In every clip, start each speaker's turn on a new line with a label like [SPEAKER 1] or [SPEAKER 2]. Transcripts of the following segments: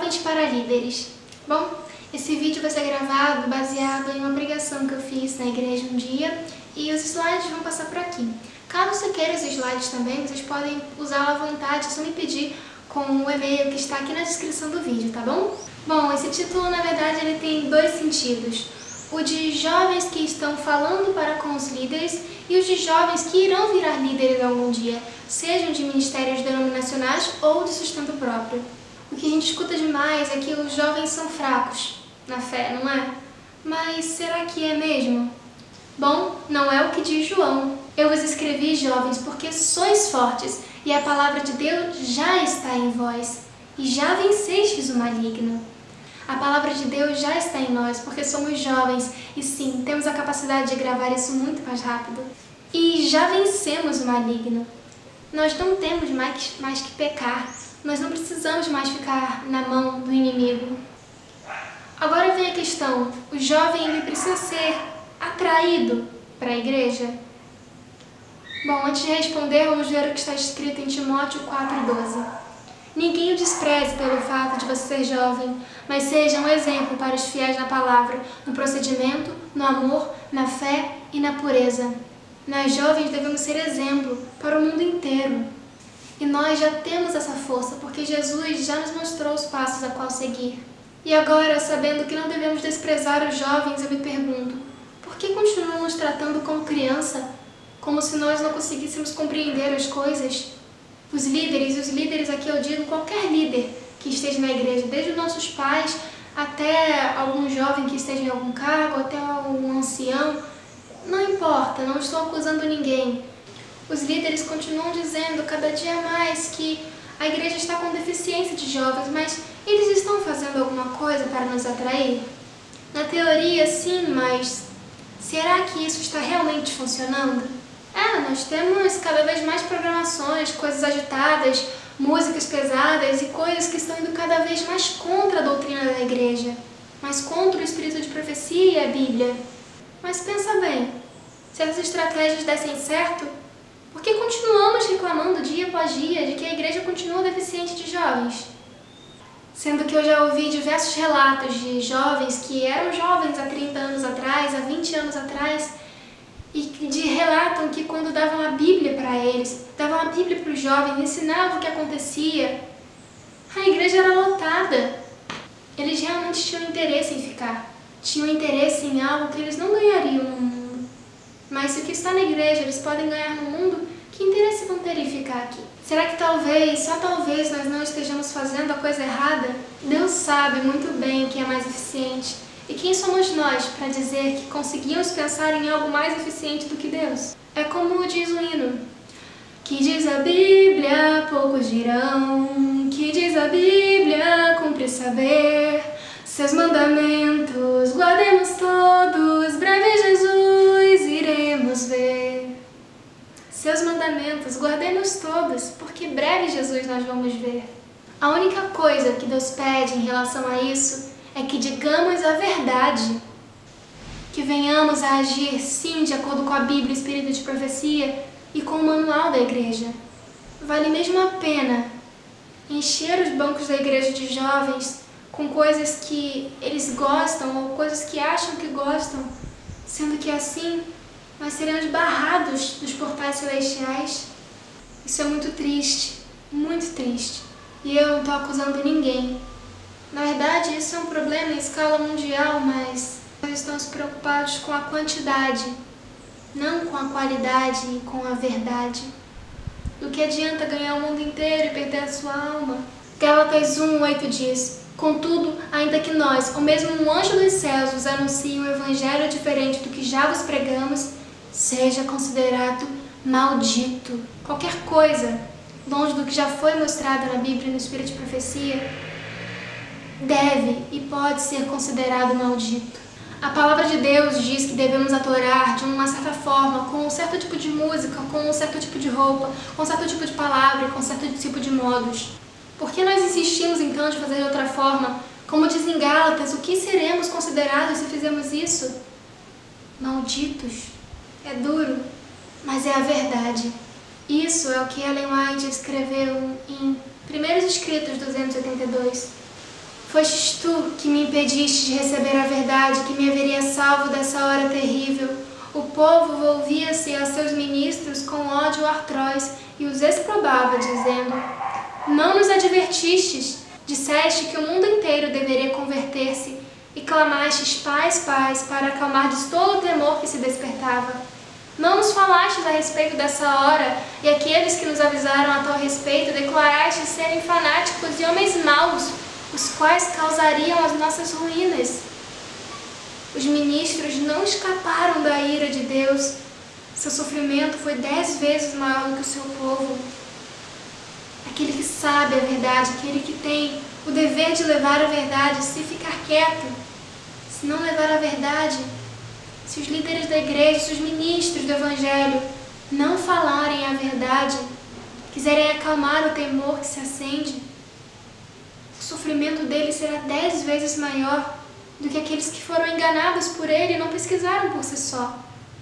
[SPEAKER 1] Jovens para líderes. Bom, esse vídeo vai ser gravado baseado em uma pregação que eu fiz na igreja um dia e os slides vão passar por aqui. Caso você queira os slides também, vocês podem usá-la à vontade, é só me pedir com o e-mail que está aqui na descrição do vídeo, tá bom? Bom, esse título na verdade ele tem dois sentidos. O de jovens que estão falando para com os líderes e os de jovens que irão virar líderes algum dia, sejam de ministérios denominacionais ou de sustento próprio. O que a gente escuta demais é que os jovens são fracos na fé, não é? Mas será que é mesmo? Bom, não é o que diz João. Eu vos escrevi, jovens, porque sois fortes e a palavra de Deus já está em vós e já vencestes o maligno. A palavra de Deus já está em nós, porque somos jovens e sim, temos a capacidade de gravar isso muito mais rápido. E já vencemos o maligno. Nós não temos mais que pecar, nós não precisamos mais ficar na mão do inimigo. Agora vem a questão, o jovem ele precisa ser atraído para a igreja? Bom, antes de responder, vamos ver o que está escrito em Timóteo 4,12. Ninguém o despreze pelo fato de você ser jovem, mas seja um exemplo para os fiéis na palavra, no procedimento, no amor, na fé e na pureza. Nós jovens devemos ser exemplo para o mundo inteiro. E nós já temos essa força, porque Jesus já nos mostrou os passos a qual seguir. E agora, sabendo que não devemos desprezar os jovens, eu me pergunto, por que continuamos tratando como criança, como se nós não conseguíssemos compreender as coisas? Os líderes aqui eu digo qualquer líder que esteja na igreja, desde os nossos pais até algum jovem que esteja em algum cargo, até um ancião, não importa, não estou acusando ninguém. Os líderes continuam dizendo cada dia mais que a igreja está com deficiência de jovens, mas eles estão fazendo alguma coisa para nos atrair? Na teoria, sim, mas será que isso está realmente funcionando? Nós temos cada vez mais programações, coisas agitadas, músicas pesadas e coisas que estão indo cada vez mais contra a doutrina da igreja, mais contra o espírito de profecia e a Bíblia. Mas pensa bem, se essas estratégias dessem certo, por que continuamos reclamando dia após dia de que a igreja continua deficiente de jovens? Sendo que eu já ouvi diversos relatos de jovens que eram jovens há 30 anos atrás, há 20 anos atrás, e relatam que quando davam a Bíblia para eles, davam a Bíblia para os jovens, ensinavam o que acontecia, a igreja era lotada. Eles realmente tinham interesse em ficar, tinham interesse em algo que eles não ganhariam no mundo. Mas se o que está na igreja eles podem ganhar no mundo, que interesse vão ter em ficar aqui? Será que talvez, só talvez, nós não estejamos fazendo a coisa errada? Deus sabe muito bem o que é mais eficiente. E quem somos nós para dizer que conseguimos pensar em algo mais eficiente do que Deus? É como diz o hino, que diz a Bíblia, poucos dirão, que diz a Bíblia, cumpre saber, seus mandamentos guardemos todos, breve Jesus iremos ver. Seus mandamentos guardemos todos, porque breve Jesus nós vamos ver. A única coisa que Deus pede em relação a isso é que digamos a verdade, que venhamos a agir sim de acordo com a Bíblia, o espírito de profecia e com o manual da igreja. Vale mesmo a pena encher os bancos da igreja de jovens com coisas que eles gostam ou coisas que acham que gostam, sendo que assim nós seremos barrados dos portais celestiais? Isso é muito triste, e eu não estou acusando ninguém. Na verdade, isso é um problema em escala mundial, mas nós estamos preocupados com a quantidade, não com a qualidade e com a verdade. Do que adianta ganhar o mundo inteiro e perder a sua alma? Gálatas 1:8 diz, contudo, ainda que nós, ou mesmo um anjo dos céus, vos anuncie um evangelho diferente do que já vos pregamos, seja considerado maldito. Qualquer coisa, longe do que já foi mostrado na Bíblia e no espírito de profecia, deve e pode ser considerado maldito. A palavra de Deus diz que devemos adorar de uma certa forma, com um certo tipo de música, com um certo tipo de roupa, com um certo tipo de palavra, com um certo tipo de modos. Por que nós insistimos então de fazer de outra forma? Como diz em Gálatas, o que seremos considerados se fizermos isso? Malditos. É duro, mas é a verdade. Isso é o que Ellen White escreveu em Primeiros Escritos 282. Fostes tu que me impediste de receber a verdade, que me haveria salvo dessa hora terrível. O povo volvia-se a seus ministros com ódio atroz e os exprobava, dizendo: não nos advertistes, disseste que o mundo inteiro deveria converter-se, e clamastes paz, paz, para acalmardes todo o temor que se despertava. Não nos falastes a respeito dessa hora, e aqueles que nos avisaram a tal respeito declarastes serem fanáticos e homens maus, os quais causariam as nossas ruínas. Os ministros não escaparam da ira de Deus. Seu sofrimento foi 10 vezes maior do que o seu povo. Aquele que sabe a verdade, aquele que tem o dever de levar a verdade, se ficar quieto, se não levar a verdade, se os líderes da igreja, se os ministros do evangelho não falarem a verdade, quiserem acalmar o temor que se acende, o sofrimento deles será 10 vezes maior do que aqueles que foram enganados por ele e não pesquisaram por si só.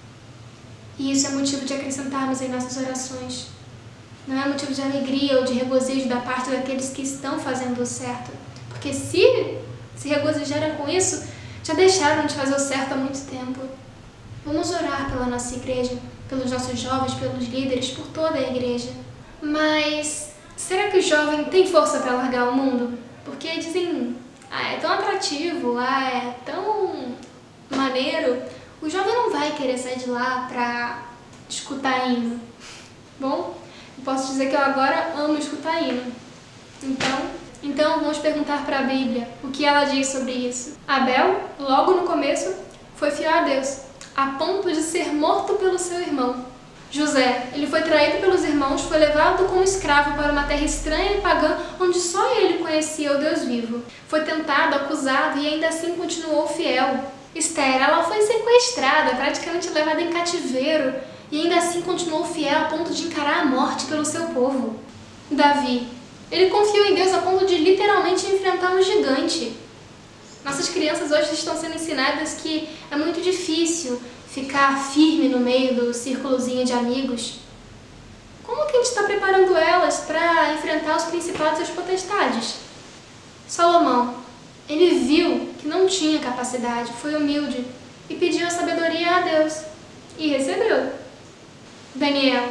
[SPEAKER 1] E isso é motivo de acrescentarmos em nossas orações. Não é motivo de alegria ou de regozijo da parte daqueles que estão fazendo o certo. Porque se regozijaram com isso, já deixaram de fazer o certo há muito tempo. Vamos orar pela nossa igreja, pelos nossos jovens, pelos líderes, por toda a igreja. Mas será que o jovem tem força para largar o mundo? Porque dizem, é tão atrativo, é tão maneiro. O jovem não vai querer sair de lá para escutar hino. Bom, eu posso dizer que eu agora amo escutar hino. Então vamos perguntar para a Bíblia o que ela diz sobre isso. Abel, logo no começo, foi fiel a Deus, a ponto de ser morto pelo seu irmão. José, ele foi traído pelos irmãos, foi levado como escravo para uma terra estranha e pagã, onde só ele conhecia o Deus vivo. Foi tentado, acusado e ainda assim continuou fiel. Esther, ela foi sequestrada, praticamente levada em cativeiro, e ainda assim continuou fiel a ponto de encarar a morte pelo seu povo. Davi, ele confiou em Deus a ponto de literalmente enfrentar um gigante. Nossas crianças hoje estão sendo ensinadas que é muito difícil ficar firme no meio do círculozinho de amigos. Como que a gente está preparando elas para enfrentar os principados e as potestades? Salomão, ele viu que não tinha capacidade, foi humilde e pediu a sabedoria a Deus e recebeu. Daniel,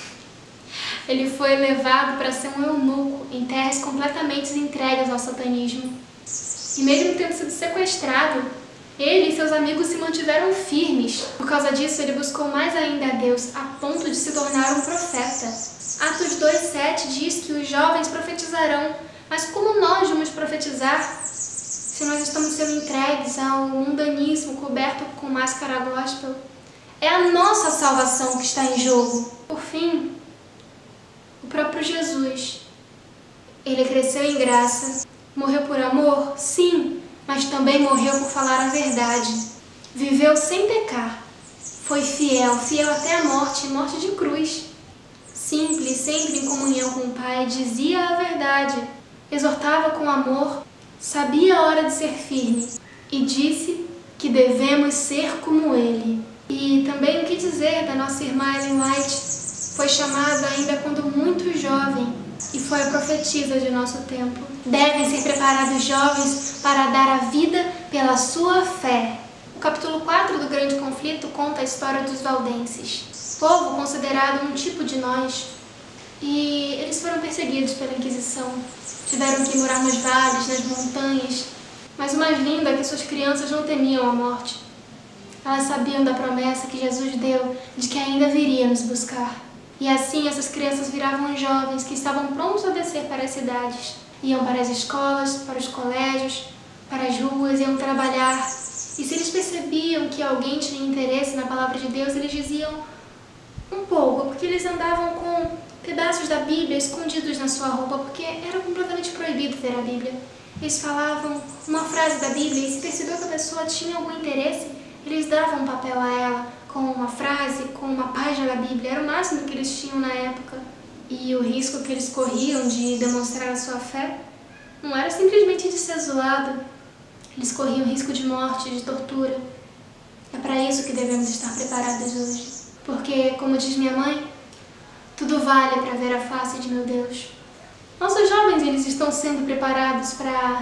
[SPEAKER 1] ele foi levado para ser um eunuco em terras completamente entregues ao satanismo. E mesmo tendo sido sequestrado, ele e seus amigos se mantiveram firmes. Por causa disso, ele buscou mais ainda a Deus, a ponto de se tornar um profeta. Atos 2:7 diz que os jovens profetizarão. Mas como nós vamos profetizar se nós estamos sendo entregues ao mundanismo coberto com máscara gospel? É a nossa salvação que está em jogo. Por fim, o próprio Jesus. Ele cresceu em graça. Morreu por amor? Sim, mas também morreu por falar a verdade. Viveu sem pecar. Foi fiel, fiel até a morte, morte de cruz. Simples, sempre em comunhão com o Pai, dizia a verdade, exortava com amor, sabia a hora de ser firme e disse que devemos ser como Ele. E também o que dizer da nossa irmã Ellen White? Foi chamada ainda quando muito jovem e foi a profetisa de nosso tempo. Devem ser preparados jovens para dar a vida pela sua fé. O capítulo 4 do Grande Conflito conta a história dos valdenses, povo considerado um tipo de nós, e eles foram perseguidos pela Inquisição. Tiveram que morar nos vales, nas montanhas, mas o mais lindo é que suas crianças não temiam a morte. Elas sabiam da promessa que Jesus deu de que ainda viria nos buscar. E assim essas crianças viravam jovens que estavam prontos a descer para as cidades. Iam para as escolas, para os colégios, para as ruas, iam trabalhar. E se eles percebiam que alguém tinha interesse na palavra de Deus, eles diziam um pouco, porque eles andavam com pedaços da Bíblia escondidos na sua roupa, porque era completamente proibido ter a Bíblia. Eles falavam uma frase da Bíblia e se percebeu que a pessoa tinha algum interesse, eles davam um papel a ela com uma frase, com uma página da Bíblia. Era o máximo que eles tinham na época. E o risco que eles corriam de demonstrar a sua fé não era simplesmente de ser zoado. Eles corriam risco de morte, de tortura. É para isso que devemos estar preparados hoje. Porque, como diz minha mãe, tudo vale para ver a face de meu Deus. Nossos jovens, eles estão sendo preparados para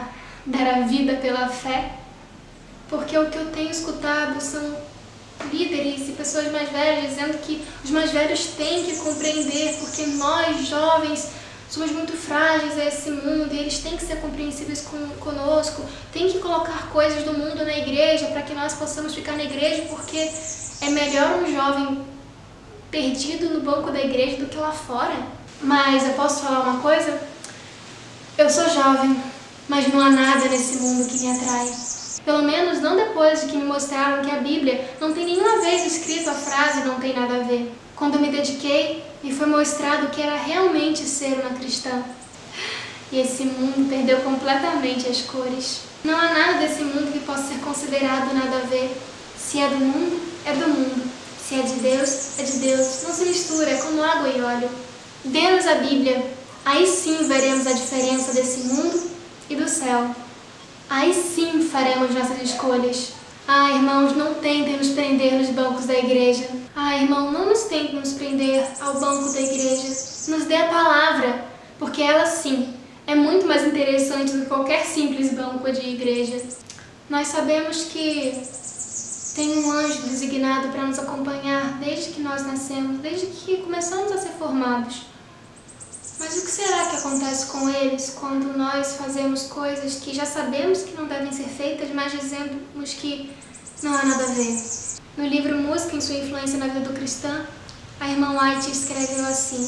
[SPEAKER 1] dar a vida pela fé, porque o que eu tenho escutado são líderes e pessoas mais velhas dizendo que os mais velhos têm que compreender, porque nós, jovens, somos muito frágeis a esse mundo e eles têm que ser compreensíveis conosco, têm que colocar coisas do mundo na igreja para que nós possamos ficar na igreja, porque é melhor um jovem perdido no banco da igreja do que lá fora. Mas eu posso falar uma coisa? Eu sou jovem, mas não há nada nesse mundo que me atrai. Pelo menos não depois de que me mostraram que a Bíblia não tem nenhuma vez escrito a frase "não tem nada a ver". Quando me dediquei, me foi mostrado o que era realmente ser uma cristã. E esse mundo perdeu completamente as cores. Não há nada desse mundo que possa ser considerado nada a ver. Se é do mundo, é do mundo. Se é de Deus, é de Deus. Não se mistura, é como água e óleo. Dê-nos a Bíblia. Aí sim veremos a diferença desse mundo e do céu. Aí sim faremos nossas escolhas. Ah, irmãos, não tentem nos prender nos bancos da igreja. Ah, irmão, não nos tentem nos prender ao banco da igreja. Nos dê a palavra, porque ela sim é muito mais interessante do que qualquer simples banco de igreja. Nós sabemos que tem um anjo designado para nos acompanhar desde que nós nascemos, desde que começamos a ser formados. Mas o que será que acontece com eles quando nós fazemos coisas que já sabemos que não devem ser feitas, mas dizemos que não há nada a ver? No livro Música em sua influência na vida do cristã, a irmã White escreveu assim: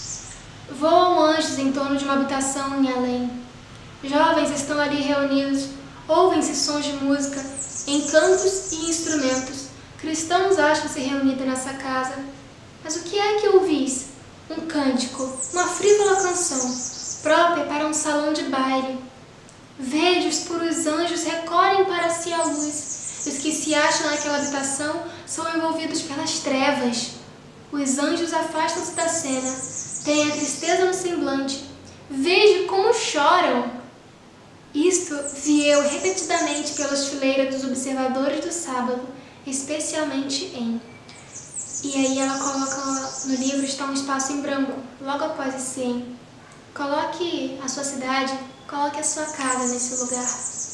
[SPEAKER 1] voam anjos em torno de uma habitação em além. Jovens estão ali reunidos, ouvem-se sons de música, encantos e instrumentos. Cristãos acham-se reunidos nessa casa. Mas o que é que ouvis? Um cântico, uma frívola canção, própria para um salão de baile. Vede, os puros anjos recolhem para si a luz. Os que se acham naquela habitação são envolvidos pelas trevas. Os anjos afastam-se da cena, têm a tristeza no semblante. Veja como choram. Isto vi eu repetidamente pelas fileiras dos observadores do sábado, especialmente em... E aí ela coloca, no livro está um espaço em branco, logo após esse em. Coloque a sua cidade, coloque a sua casa nesse lugar.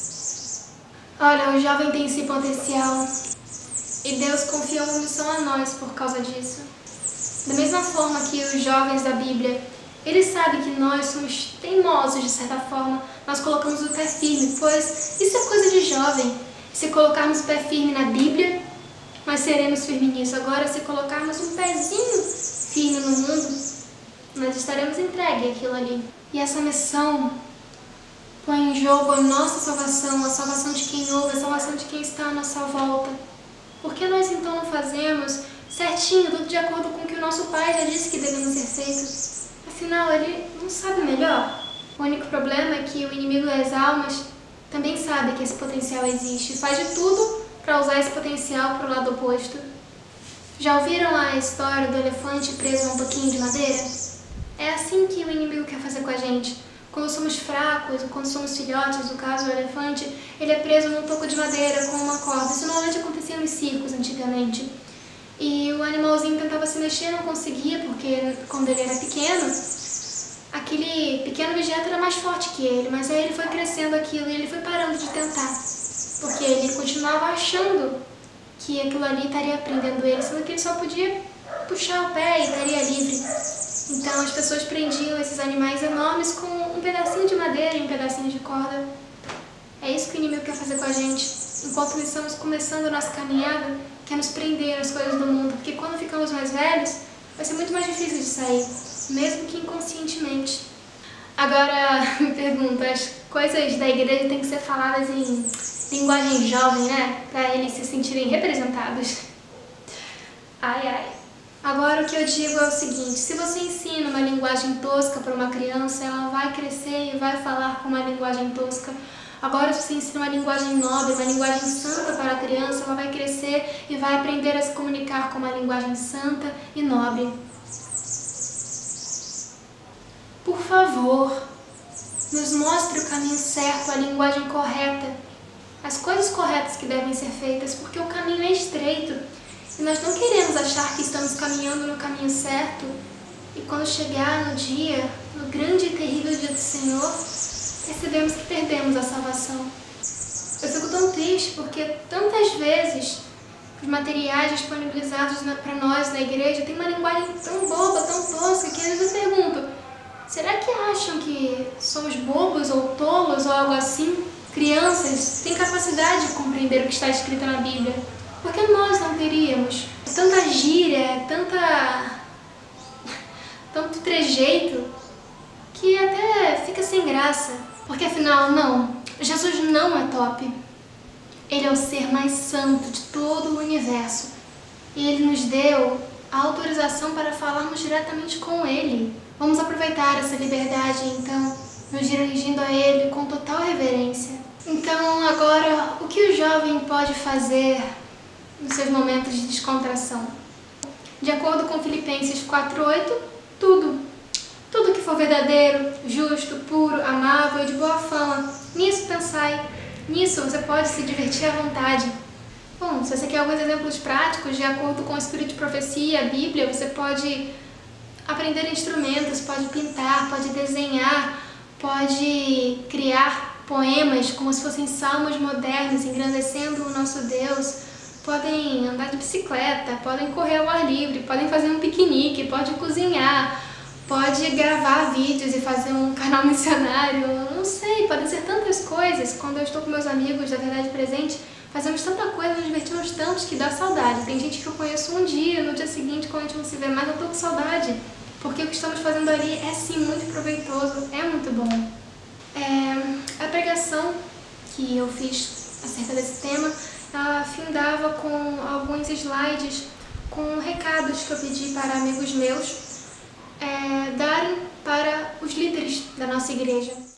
[SPEAKER 1] Olha, o jovem tem esse potencial e Deus confia uma missão a nós por causa disso. Da mesma forma que os jovens da Bíblia, eles sabem que nós somos teimosos de certa forma, nós colocamos o pé firme, pois isso é coisa de jovem. Se colocarmos o pé firme na Bíblia, nós seremos firmes nisso. Agora, se colocarmos um pezinho firme no mundo, nós estaremos entregues àquilo ali. E essa missão põe em jogo a nossa salvação, a salvação de quem ouve, a salvação de quem está à nossa volta. Por que nós então não fazemos certinho, tudo de acordo com o que o nosso Pai já disse que devemos ser feitos? Afinal, Ele não sabe melhor. O único problema é que o inimigo das almas também sabe que esse potencial existe e faz de tudo para usar esse potencial para o lado oposto. Já ouviram a história do elefante preso a um toquinho de madeira? É assim que o inimigo quer fazer com a gente. Quando somos fracos, ou quando somos filhotes, no caso o elefante, ele é preso num toco de madeira com uma corda. Isso normalmente acontecia nos circos antigamente. E o animalzinho tentava se mexer, não conseguia, porque quando ele era pequeno, aquele pequeno objeto era mais forte que ele, mas aí ele foi crescendo aquilo e ele foi parando de tentar. Porque ele continuava achando que aquilo ali estaria prendendo ele, sendo que ele só podia puxar o pé e estaria livre. Então as pessoas prendiam esses animais enormes com um pedacinho de madeira e um pedacinho de corda. É isso que o inimigo quer fazer com a gente. Enquanto nós estamos começando a nossa caminhada, quer nos prender nas coisas do mundo, porque quando ficamos mais velhos, vai ser muito mais difícil de sair, mesmo que inconscientemente. Agora, me pergunto, as coisas da igreja têm que ser faladas em linguagem jovem, né? Para eles se sentirem representados. Ai, ai. Agora o que eu digo é o seguinte: se você ensina uma linguagem tosca para uma criança, ela vai crescer e vai falar com uma linguagem tosca. Agora, se você ensina uma linguagem nobre, uma linguagem santa para a criança, ela vai crescer e vai aprender a se comunicar com uma linguagem santa e nobre. Por favor, nos mostre o caminho certo, a linguagem correta, as coisas corretas que devem ser feitas, porque o caminho é estreito e nós não queremos achar que estamos caminhando no caminho certo e quando chegar no dia, no grande e terrível dia do Senhor, percebemos que perdemos a salvação. Eu fico tão triste porque tantas vezes os materiais disponibilizados para nós na igreja têm uma linguagem tão boba, tão tosca, que às vezes eu pergunto: será que acham que somos bobos ou tolos ou algo assim? Crianças têm capacidade de compreender o que está escrito na Bíblia. Por que nós não teríamos? Tanta gíria, tanto trejeito, que até fica sem graça. Porque afinal, não, Jesus não é top. Ele é o ser mais santo de todo o universo. E Ele nos deu a autorização para falarmos diretamente com Ele. Vamos aproveitar essa liberdade, então, nos dirigindo a Ele com total reverência. Então, agora, o que o jovem pode fazer nos seus momentos de descontração? De acordo com Filipenses 4:8, tudo. Tudo que for verdadeiro, justo, puro, amável e de boa fama, nisso pensai. Nisso você pode se divertir à vontade. Bom, se você quer alguns exemplos práticos, de acordo com o Espírito de Profecia, a Bíblia, você pode aprender instrumentos, pode pintar, pode desenhar, pode criar poemas como se fossem salmos modernos, engrandecendo o nosso Deus. Podem andar de bicicleta, podem correr ao ar livre, podem fazer um piquenique, pode cozinhar, pode gravar vídeos e fazer um canal missionário, não sei, podem ser tantas coisas. Quando eu estou com meus amigos da Verdade Presente, fazemos tanta coisa, nos divertimos tanto que dá saudade. Tem gente que eu conheço um dia, no dia seguinte, quando a gente não se vê mais, eu tô com saudade. Porque o que estamos fazendo ali é sim muito proveitoso, é muito bom. A pregação que eu fiz acerca desse tema, ela findava com alguns slides com recados que eu pedi para amigos meus darem para os líderes da nossa igreja.